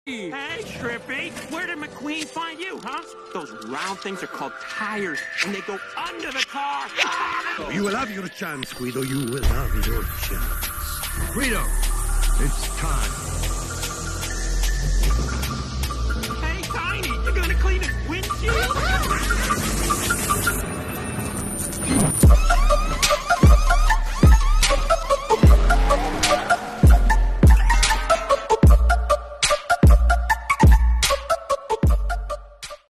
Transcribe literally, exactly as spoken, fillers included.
Hey, Trippy, where did McQueen find you, huh? Those round things are called tires, and they go under the car. You will have your chance, Guido. You will have your chance. Guido, it's time.